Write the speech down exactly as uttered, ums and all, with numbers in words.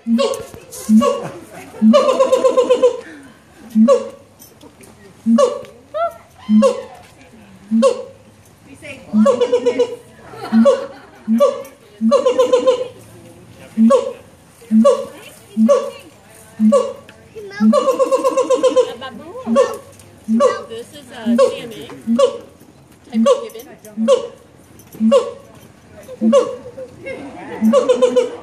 say This is a C M A type of gibbon.